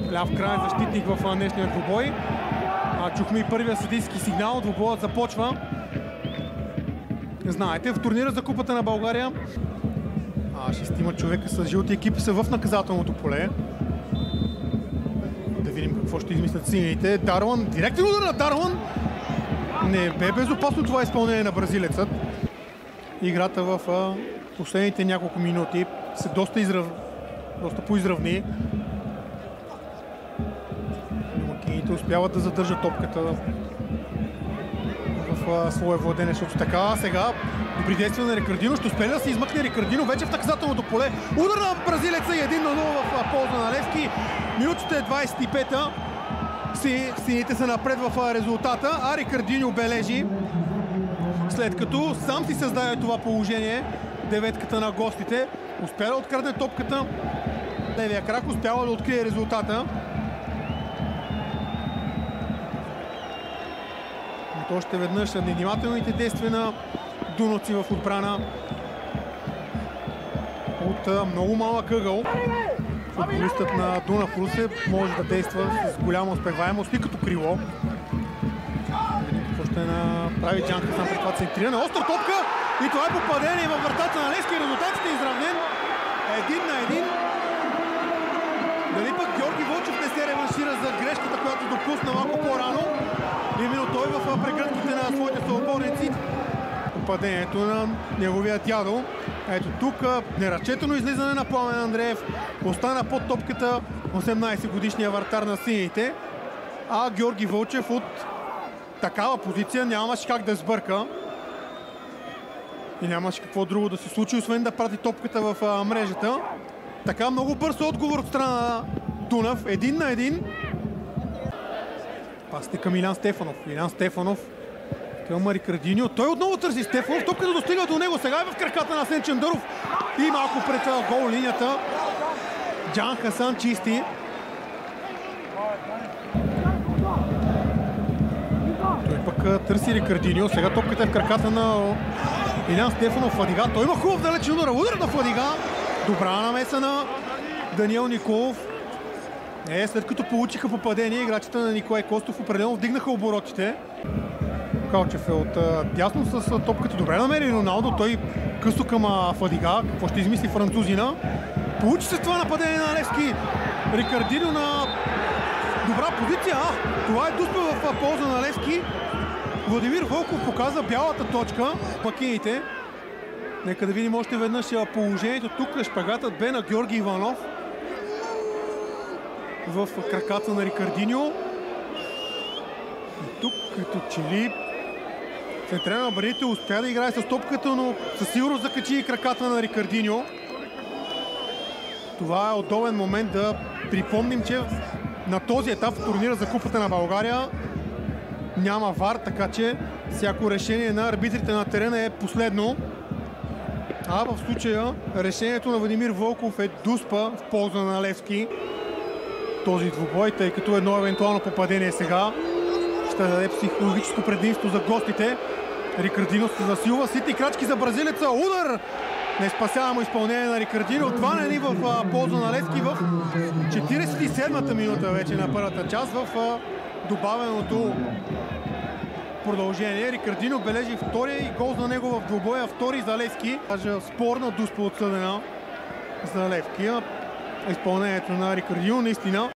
ляв крайен защитник в днешния двубой. Чухме и първия съдийски сигнал. Двубоят започва. Знаете, в турнира за Купата на България 6 човека с жълти екипи са в наказателното поле. Да видим какво ще измислят сините. Даруан, директен удар на Даруан. Не бе безопасно това изпълнение на бразилецът. Играта в последните няколко минути са доста поизравни. Домакините успяват да задържат топката в своя владение, защото така сега добри действия на Рикардино. Ще успее да се измъкне Рикардино вече в наказателното поле. Удар на бразилеца и 1-0 в полза на Левски. Минутата е 25-та. Сините са напред в резултата, а Рикардино бележи, след като сам си създаде това положение. Деветката на гостите успя да открадне топката. Левия крак успява да открие резултата. Но още веднъж внимателните действия на дунавци в отбрана от много малък ъгъл. Футболистът на Дунав Русе може да действа с голяма успеваемост и като крило. Какво ще направи Джан Хасан при това центриране. Остра топка и това е попадение във вратата на Левски. Резултатът е изравнен. 1-1. Дали пък Георги Вълчев не се реваншира за грешката, която допусна малко по-рано. Именно той в прегръдките на своите съотборници. Попадението на неговия дядо. Ето тук неразчетено излизане на Пламен Андреев. Остана под топката 18-годишния вратар на сините. А Георги Вълчев от такава позиция нямаше как да сбърка. И нямаше какво друго да се случи, освен да прати топката в мрежата. Така много бърз отговор от страна на Дунав. 1-1. Пасите към Илян Стефанов. Илян Стефанов към Рикардиньо. Той отново търси Стефанов. Топката достига до него. Сега е в краката на Асен Чандаров. И малко пред гол линията. Джан Хасан чисти. Той пък търси Рикардиньо. Сега топката е в краката на Илян Стефанов. Фадига. Той има хубав далечен удар. Удар на Фадига. Добра намеса на Даниел Николов. След като получиха попадение, играчите на Николай Костов определено вдигнаха оборотите. Калчев е от дясно с топката. Добре намери Роналдо. Той късо към Фадига. Какво ще измисли французина? Получи се това нападение на Левски. Рикардино на добра позиция. Това е дуспа в полза на Левски. Владимир Вълков показа бялата точка. Пакините. Нека да видим още веднъж положението. Тук шпагатът бе на Георги Иванов в краката на Рикардиньо. И тук като че ли централен на браните успя да играе с топката, но със сигурност закачи и краката на Рикардиньо. Това е удобен момент да припомним, че на този етап в турнира за Купата на България няма ВАР, така че всяко решение на арбитрите на терена е последно. А в случая решението на Владимир Вълков е дуспа в полза на Левски. Този двубой, тъй като едно евентуално попадение сега ще даде психологическо предимство за гостите. Рикардино се засилва, ситни крачки за бразилеца, удар! Неспасяемо изпълнение на Рикардино, 2-1 в полза на Левски в 47-та минута вече на първата част в добавеното продължение. Рикардино бележи втория и гол за него в двубоя, втори за Левски. Спорна дуспа отсъдена за Левски. Изпълнението на Рикардино наистина